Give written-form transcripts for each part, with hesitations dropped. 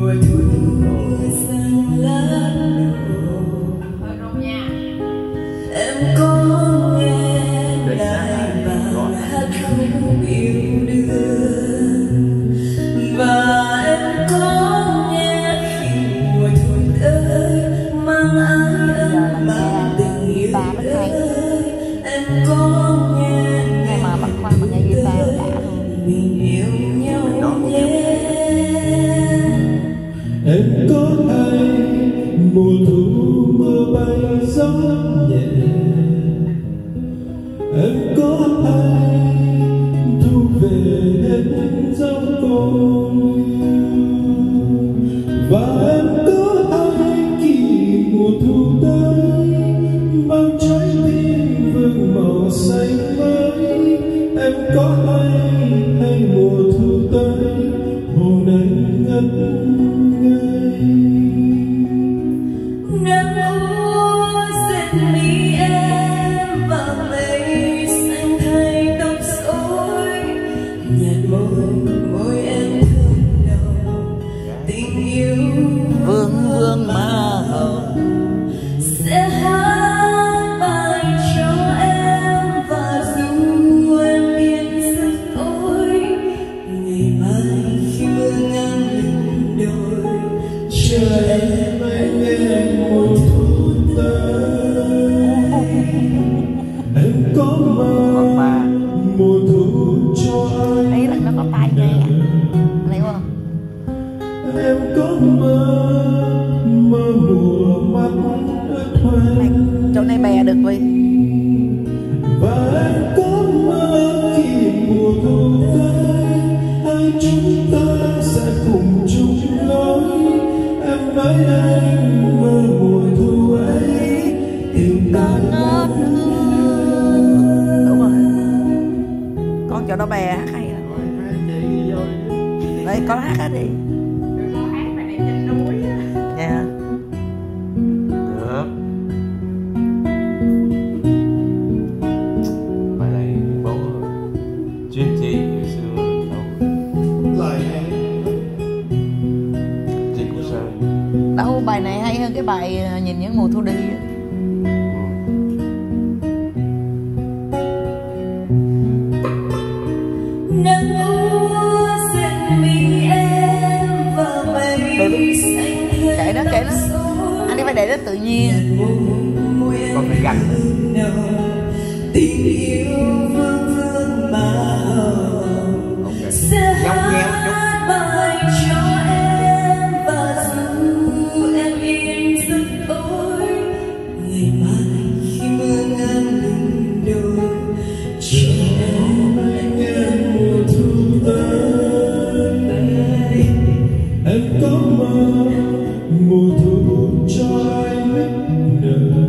mùa thu xanh lá đổ. Em có nghe lại bài hát không yêu đương, và em có nghe khi mùa thu tới mang ái ân mang tình yêu tới. Em có nghe ngày mà bật khoan mà nghe guitar đã mình yêu nhau nhé. Em có hay mùa thu mưa bay gió nhẹ, em có hay thu về hết dấu con yêu, và em có hay khi mùa thu tới bao trái tim vương màu xanh mới. Em có hay mùa thu tới hồn anh ngất ngây. Nắng úa dệt mi em và mây xanh thay tóc rối, nhạt môi em thơm nồng tình yêu vương vương má hồng. sẽ hát bài cho em và dù em yên giấc tối. Ngày mai khi mưa ngang lưng đồi chờ em Nghe mùa thu tới, em có mơ mùa thu cho ai. Đấy là nó có tai nghe thấy không? Em có mơ mùa mắt ướt hoen, Chỗ này bè được vì và em có mơ khi mùa thu tới hai chúng ta sẽ cùng chung lối. Em với anh mơ mùa thu ấy tình ta ngát hương. đúng rồi, con chỗ đó bè hát hay lắm. Đấy con hát hết đi. Dạ. Được. Bài này bố chuyên chị ngày xưa đâu lại chị cũng sao. Đâu bài này hay hơn cái bài nhìn những mùa thu đi. nắng úa dệt mi em và mây xanh Kệ nó thay tóc anh rối. đi phải để nó tự nhiên. Con phải gánh. Tình yêu vương vương mà hồng Ok. sẽ Nhóc nheo hát bài cho em và dù em yên giấc tối. Ngày mai khi mưa ngang lưng đồi chờ em nghe mùa thu tới. Em có mơ mùa thu cho ai nức nở,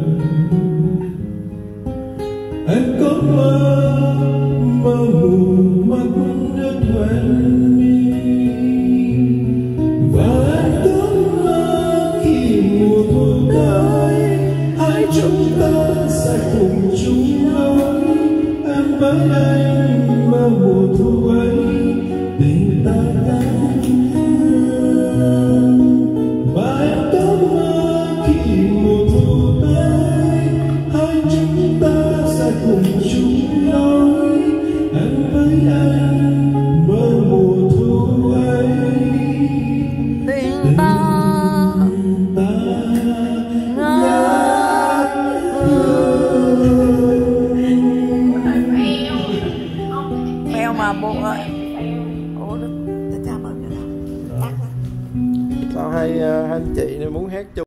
em có mơ mùa mắt ướt hoen mi, và em có mơ khi mùa thu tới hai chúng ta sẽ cùng chung lối. Em với anh mơ mùa thu ấy tình ta ngát hương, và em có mơ khi mùa thu tới hai chúng ta sẽ cùng chung lối. Em với anh mơ mùa thu ấy Tình ta ta ngát phèo mà bộ ơi. Ủa được, chào mừng. sao hai anh chị này muốn hát chung.